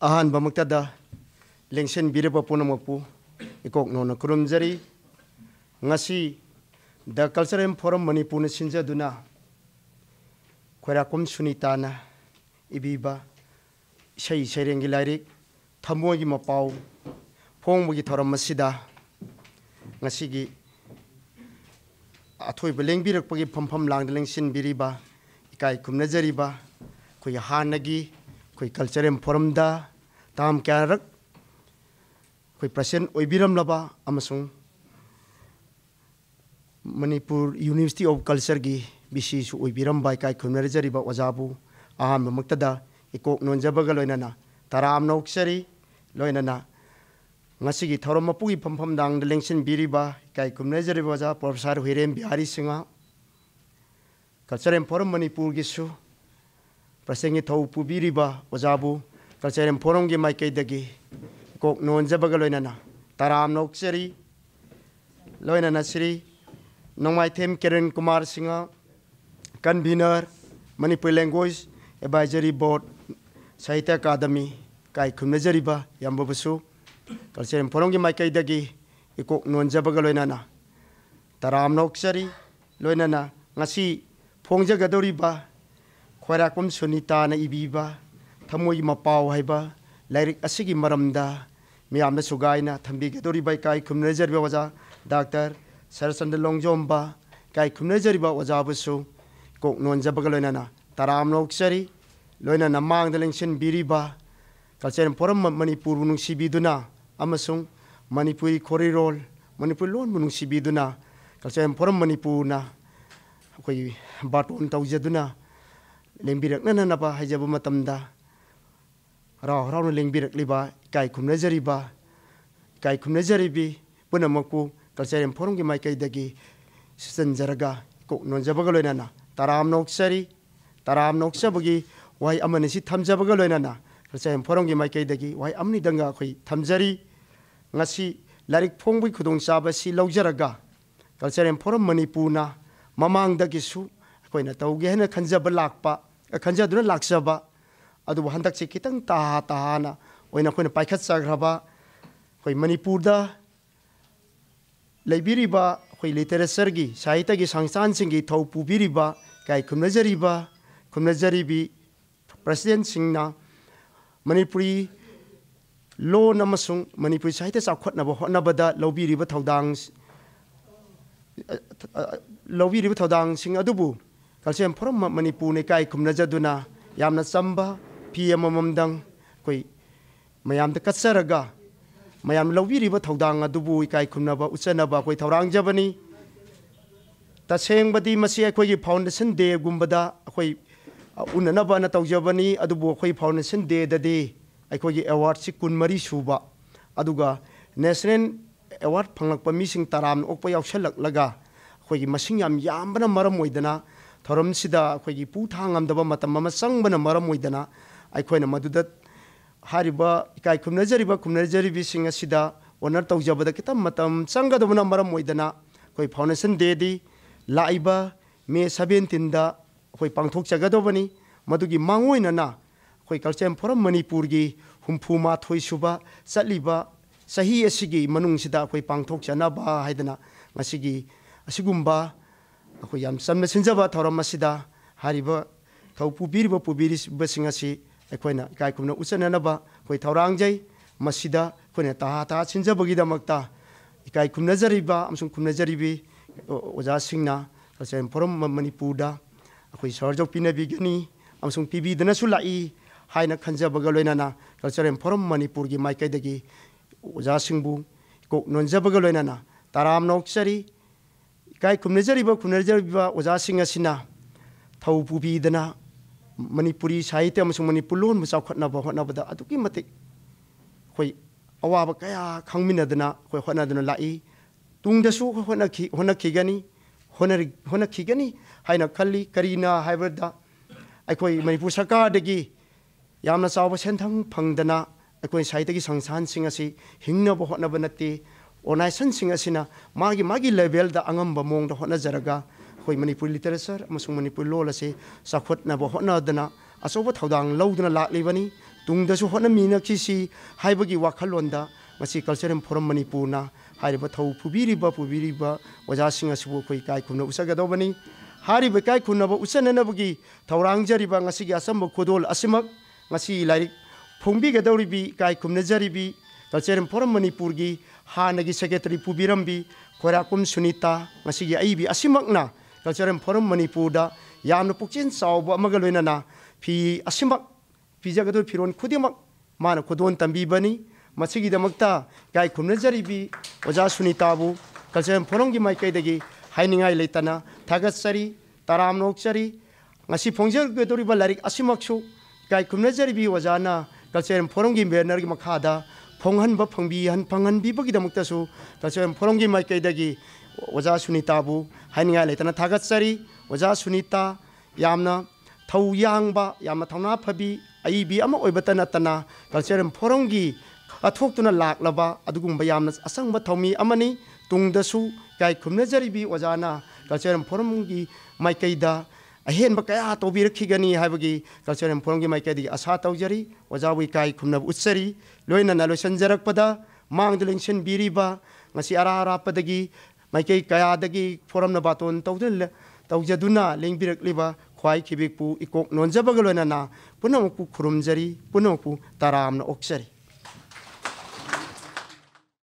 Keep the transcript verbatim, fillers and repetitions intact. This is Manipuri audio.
ahan bamaktada lengsen bireba punamapu ikok nona kurumjari ngasi the Cultural Forum Manipur sinja duna Khwairakpam Sunita na ibiba Ishei-Sheireng Lyric Thamoigi Mapao Phongbugi thoram masida ngasigi athoi beleng birak pagi phampham lang lengsin biriba ikai kumnajariba koi hanagi koi Cultural Forum da tam kyarak koi present oibiram laba amasung Manipur University of Culture gi bisi su oibiram bai kai kumnajariba wajabu aham maktada ikok nonjabaga loinana taram noksari loinana ngasigi thorom mapugi phampham dang lengsin biriba kai kumnajari waja professor Hirem Bihari Singa Cultural Forum Manipur gi su prasengi thau pubiriba wajabu Cultural Forum gi mai kai dagi kok nonjabaga loinana taram noksari loinana sri nongmai them Kiran Kumar Singa convener Manipur Language Advisory Board Sahitya Academy kai kumnajariba yambabusu Cultural Forum gi maikai dagi ikok nonjabaga loinana taram noksari loinana ngasi phongjagadoriba Khwairakpam Sunita na ibiba Thamoigi Mapao haiba lyric asigi maramda miyamna sugaina thambigadoriba kai kumnajariba waja Doctor Sarasandra Longjomba kai kumnajariba waja busu kok nonjabaga loinana taram noksari loinana mangda lengsin biriba Cultural Forum Manipur nungsibiduna amasung Manipuri Korirol Manipur lon nungsibiduna Cultural Forum Manipur na koi baton taujaduna lengbirak nana napa hajaba matamda raw raw na lengbirak liba kai kumnajariba kai kumnajaribi punamaku Cultural Forum gi maikai dagi sanjaraga kok nonjabaga loinana taram noksari taram noksabagi wai amanisi thamjabaga loinana Cultural Forum gi maikai dagi wai amni danga khoi thamjari ngasi larik phongbui khudong chaba si laujaraga Cultural Forum Manipur na mamang dagi su khoina tauge hena khanjaba lakpa khanjaduna laksaba adu handak chi kitang ta ta na oina khoina paikhat chagraba khoi Manipur da leibiriba khoi literature gi sahitya gi sangsan singi thau pubiriba kai kumnajariba kumnajaribi president singna Manipuri law namasung Manipuri sahitya chakhotnaba hotnabada lobiriba thodang lobiriba thodang sing adubu Cultural Forum Manipur ne kai kumnajaduna yamna chamba pi amamamdang koi mayam da katsaraga mayam lobiriba thodang adubu kai kumnaba uchanaba koi thorang jabani taseng badi masi akoi gi foundation day gumbada akoi unanaba na tawjabani adubu khoi foundation day dadi aikogi award si kunmari suba aduga national award phanglakpa mising taram okpa yawsalak laga khoigi masing yam yambana maram oidana thoram sida khoigi pu thangamdaba matam ma sangbana maram oidana aikoina maduda hariba ikai kumnajariba kumnajaribi singa sida honor tawjabada kitam matam sangadabana maram oidana khoi foundation day di laiba May seventeenth da khoi pangthok chagadobani madugi mangoina na khoi Cultural Forum Manipur gi humpu ma thoi suba chaliba sahi asigi manung sida khoi pangthok chanaba haidana ngasigi asigumba khoi yam samna sinjaba thoram masida hariba thaupu biriba pubiri basingasi akoina kai kumna usananaba khoi thorang jai masida khoina ta ta sinjabagi damakta ikai kumna jariba amsung kumna jaribi oja singna Cultural Forum Manipur da akhoi sarjok pinabi gani amsung pibi dana sulai haina khanjabaga loinana Cultural Forum Manipur gi maikai dagi oja singbu kok nonjabaga loinana taram noksari kai kumnajariba kumnajariba oja singasina thau pubi dana Manipuri sahitya amsung Manipur lon musaw khatnaba hotnabada aduki matik khoi awaba kaya khangminadana khoi hotnadana lai tungdasu honaki honaki gani honari honaki gani haina khalli karina haibada aikoi Manipur sarkar dagi yamna chawa senthang phangdana aikoi sahitya gi sangsan sing asi hingnaba hotnaba natti organization sing asina magi magi level da angamba mong da hotna jaraga khoi Manipur literature amasung Manipur law ase sakhotnaba hotna dana asoba thodang lawduna laklibani ꯇꯨꯡꯗꯁꯨ ꯍꯣꯠꯅꯃꯤꯟꯅꯈꯤꯁꯤ ꯍꯥꯏꯕꯒꯤ ꯋꯥꯈꯜꯂꯣꯟꯗ ꯉꯁꯤ ꯀꯜꯆꯔꯦꯜ ꯐꯣꯔꯝ ꯃꯅꯤꯄꯨꯔꯅ ꯍꯥꯏꯔꯤꯕ ꯊꯧ ꯄꯨꯕꯤꯔꯤꯕ ꯄꯨꯕꯤꯔꯤꯕ ꯑꯣꯖꯥꯁꯤꯡ ꯑꯁꯤꯕꯨ ꯑꯩꯈꯣꯏ ꯏꯀꯥꯏ ꯈꯨꯝꯅ ꯎꯠꯆꯒꯗꯧꯕꯅꯤ ꯍꯥꯏꯔꯤꯕ ꯏꯀꯥꯏ ꯈꯨꯝꯅꯕ ꯎꯠꯆꯅꯅꯕꯒꯤ ꯊꯧꯔꯥꯡꯖꯔꯤꯕ ꯉꯁꯤꯒꯤ ꯑꯆꯝꯕ ꯈꯨꯗꯣꯜ ꯑꯁꯤꯃꯛ ꯉꯁꯤ ꯂꯥꯏꯔꯤꯛ ꯐꯣꯡꯕꯤꯒꯗꯧꯔꯤꯕꯤ ꯏꯀꯥꯏ ꯈꯨꯝꯅꯖꯔꯤꯕꯤ ꯀꯜꯆꯔꯦꯜ ꯐꯣꯔꯝ ꯃꯅꯤꯄꯨꯔꯒꯤ ꯍꯥꯟꯅꯒꯤ ꯁꯦꯀ꯭ꯔꯦꯇꯔꯤ ꯄꯨꯕꯤꯔꯝꯕꯤ ꯈ꯭ꯋꯥꯏꯔꯥꯛꯄꯝ ꯁꯨꯅꯤꯇꯥ ꯉꯁꯤꯒꯤ ꯑꯏꯕꯤ ꯑꯁꯤꯃꯛꯅ ꯀꯜꯆꯔꯦꯜ ꯐꯣꯔꯝ ꯃꯅꯤꯄꯨꯔꯗ ꯌꯥꯝꯅ ꯄꯨꯛꯆꯦꯜ ꯆꯥꯎꯕ ꯑꯃꯒ ꯂꯣꯏꯅꯅ ꯐꯤ ꯑꯁꯤꯃꯛ ꯄꯤꯖꯒꯗꯧꯔꯤꯕ ꯐꯤꯔꯣꯜ ꯈꯨꯗꯤꯡꯃꯛ ꯃꯥꯅ ꯈꯨꯗꯣꯜ ꯇꯝꯕꯤꯕꯅꯤ ꯃꯁꯤꯒꯤꯗꯃꯛꯇ ꯏꯀꯥꯏ ꯈꯨꯝꯅꯖꯔꯤꯕꯤ ꯑꯣꯖꯥ ꯁꯨꯅꯤꯇꯥꯕꯨ ꯀꯜꯆꯔꯦꯜ ꯐꯣꯔꯝꯒꯤ ꯃꯥꯏꯀꯩꯗꯒꯤ ꯍꯥꯏꯅꯤꯡꯉꯥꯏ ꯂꯩꯇꯅ ꯊꯥꯒꯠꯆꯔꯤ ꯇꯔꯥꯝꯅ ꯑꯣꯛꯆꯔꯤ ꯉꯁꯤ ꯐꯣꯡꯖꯒꯗꯧꯔꯤꯕ ꯂꯥꯏꯔꯤꯛ ꯑꯁꯤꯃꯛꯁꯨ ꯏꯀꯥꯏ ꯈꯨꯝꯅꯖꯔꯤꯕꯤ ꯑꯣꯖꯥꯅ ꯀꯜꯆꯔꯦꯜ ꯐꯣꯔꯝꯒꯤ ꯕꯦꯅꯔꯒꯤ ꯃꯈꯥꯗ ꯐꯣꯡꯍꯟꯕ ꯐꯪꯕꯤꯍꯟ ꯐꯪꯍꯟꯕꯤꯕꯒꯤꯗꯃꯛꯇꯁꯨ ꯀꯜꯆꯔꯦꯜ ꯐꯣꯔꯝꯒꯤ ꯃꯥꯏꯀꯩꯗꯒꯤ ꯑꯣꯖꯥ ꯁꯨꯅꯤꯇꯥꯕꯨ ꯍꯥꯏꯅꯤꯡꯉꯥꯏ ꯂꯩꯇꯅ ꯊꯥꯒꯠꯆꯔꯤ ꯑꯣꯖꯥ ꯁꯨꯅꯤꯇꯥ ꯌꯥꯝꯅ ꯊꯧ ꯌꯥꯡꯕ ꯌꯥꯝꯅ ꯊꯧꯅꯥ ꯐꯕꯤ ꯑꯏꯕꯤ ꯑꯃ ꯑꯣꯏꯕꯇ ꯅꯠꯇꯅ ꯀꯜꯆꯔꯦꯜ ꯐꯣꯔꯝꯒꯤ ꯀꯠꯊꯣꯛꯇꯨꯅ ꯂꯥꯛꯂꯕ ꯑꯗꯨꯒꯨꯝꯕ ꯌꯥꯝꯅ ꯑꯁꯪꯕ ꯊꯧꯃꯤ ꯑꯃꯅꯤ ꯇꯨꯡꯗꯁꯨ ꯏꯀꯥꯏ ꯈꯨꯝꯅꯖꯔꯤꯕꯤ ꯑꯣꯖꯥꯅ ꯀꯜꯆꯔꯦꯜ ꯐꯣꯔꯝꯒꯤ ꯃꯥꯏꯀꯩꯗ ꯑꯍꯦꯟꯕ ꯀꯌꯥ ꯇꯧꯕꯤꯔꯛꯈꯤꯒꯅꯤ ꯍꯥꯏꯕꯒꯤ ꯀꯜꯆꯔꯦꯜ ꯐꯣꯔꯝꯒꯤ ꯃꯥꯏꯀꯩꯗꯒꯤ ꯑꯁꯥ ꯇꯧꯖꯔꯤ ꯑꯣꯖꯥꯕꯨ ꯏꯀꯥꯏ ꯈꯨꯝꯅꯕ ꯎꯠꯆꯔꯤ ꯂꯣꯏꯅꯅ ꯂꯣꯏꯁꯤꯟꯖꯔꯛꯄꯗ ꯃꯥꯡꯗ ꯂꯦꯡꯁꯤꯟꯕꯤꯔꯤꯕ ꯉꯁꯤ ꯑꯔꯥꯞ ꯑꯔꯥꯞꯄꯗꯒꯤ ꯃꯥꯏꯀꯩ ꯀꯌꯥꯗꯒꯤ ꯐꯣꯔꯝꯅ ꯕꯥꯇꯣꯟ ꯇꯧꯖꯗꯨꯅ ꯂꯦꯡꯕꯤꯔꯛꯂꯤꯕ ꯈ꯭ꯋꯥꯏ ꯈꯤꯕꯤꯛꯄꯨ ꯏꯀꯣꯛ ꯅꯣꯟꯖꯕꯒ ꯂꯣꯏꯅꯅ ꯄꯨꯝꯅꯃꯛꯄꯨ ꯈꯨꯔꯨꯝꯖꯔꯤ ꯄꯨꯝꯅꯃꯛꯄꯨ ꯇꯔꯥꯝꯅ ꯑꯣꯛꯆꯔꯤ